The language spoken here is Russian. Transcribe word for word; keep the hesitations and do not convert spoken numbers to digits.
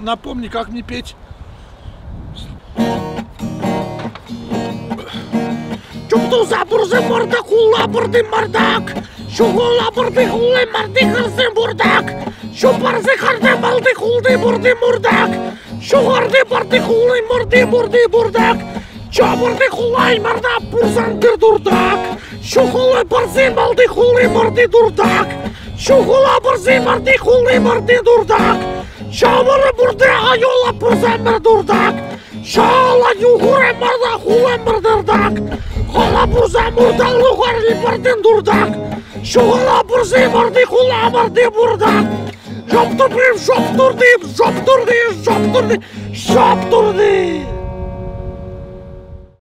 напомни, как мне петь. Чуптуза бурзы морда хула бурды мордак. Шугула бурды хулы морды хырзы мурдак. Шупарзы харды малды хулды бурды мурдак. Шугарды барды хулы морды бурды бурдак. Чабурды хулай морда бурзандыр дурдак. Шухулы барзы малды хулы морды дурдак. Шухула барзы морды хулы морды дурдак. Чабуры бурды айола бурзамыр дурдак. Шала югуре морда хулы мордырдак. Хола бурза мурда лугарли бардын дурдак. Шугула бурзы морды хула морды бурдак. Жоп турдым, жоп турдым, жоп турдым, жоп турдым, жоп турдым.